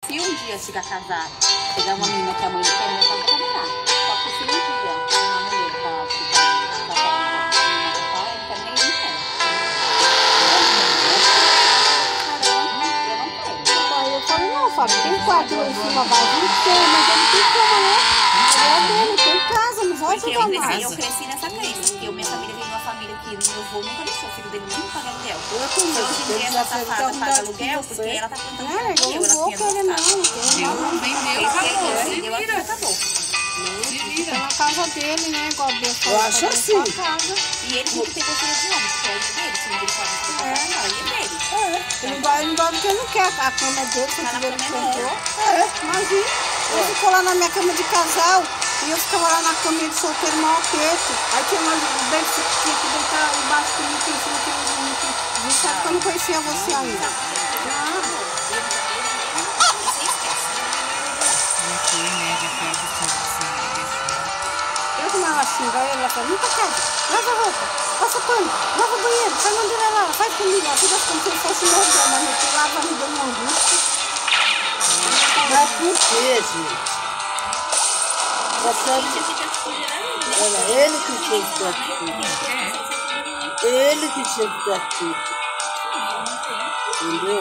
se um dia chegar casado, pegar uma menina que a mãe não quer, minha casa vai namorar. Só que se um dia uma mulher tá ficando com pai, não quer nem ir nela. Eu falei, não, Fábio, tem quarto lá em cima vazio, tem, mas ele tem como, né? É dele, tem casa, não volta porque pra mais. eu cresci nessa crença, porque minha família veio de uma família que meu avô nunca deixou o filho dele nunca pagar aluguel. Hoje em dia essa safada paga aluguel porque ela tá tentando pagar aluguel. Eu não vou querer não, Vendeu, acabou. Acabou. Tá na casa dele, né? Igual Deus falou. Eu acho assim. E ele tem que ter conselho de homem, porque é dele, se ele fala isso, não, é dele. Ele não vai porque ele não quer a cama dele, se ele comprou. Imagina, ele ficou lá na minha cama de casal e eu ficava lá na cama de solteiro, mal aperto. Aí tinha mais um beijo que tinha que deitar embaixo comigo, em cima tem um sabe que eu não conhecia você ainda. Eu como ela xinga ele, ela fala, limpa a casa, lava a roupa, passa pano, lava o banheiro, faz bandeira lá, faz comida, ela fica como se ele fosse meu Deus, mas eu lava me dando uma angústia. Mas por quê, gente? Olha, ele que tinha que ter atitude. Ele que tinha que ter atitude. Entendeu?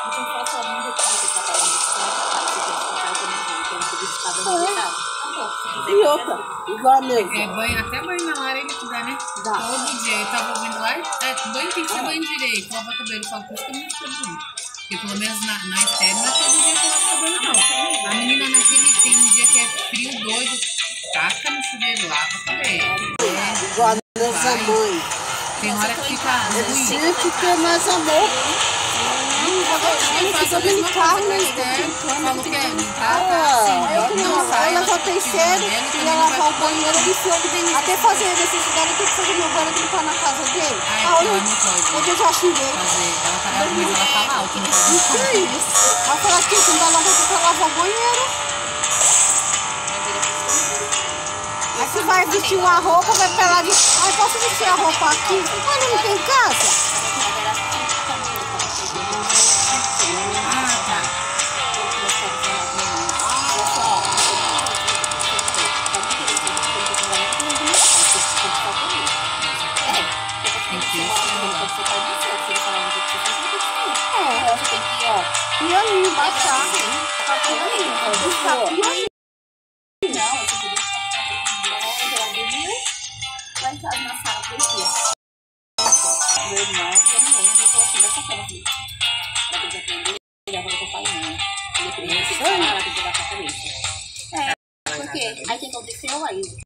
E outra, igual a mesmo. Até banho na área ele que dá, né? Dá. Todo dia. Eu tava ouvindo lá, banho tem que ser banho direito. Lava o cabelo, só por isso que eu não estou bonito. Porque pelo menos na estéreo não é todo dia que eu lavo o cabelo, não. A menina naquele tem um dia que é frio, doido, taca no chuveiro, lava o cabelo. Igual a nossa mãe. Tem hora que fica ruim. Ele tinha que ter mais amor. Faz a mesma coisa na estéreo. Falou que é não sai. Ela já tem cedo e ela lavar o banheiro de fogo. Até fazer necessidade, eu tenho que fazer meu banheiro limpar na casa dele. Hoje eu já xinguei. Mas ela fala alto, não pode. O que é isso? Ela fala aqui, quando ela vai lavar o banheiro. Aí você vai vestir uma roupa, vai pra lá de... Ai, posso vestir a roupa aqui? Mas ele não tem casa? Pianinho, baixar. Tá pianinho. Não, eu tô lá em casa na sala, meu irmão, eu não lembro, eu tô assim, dessa forma. Ela tem que aprender a jogar com o pai, não. Ele aprende a jogar com a cabeça. Porque aí tem que acontecer, aí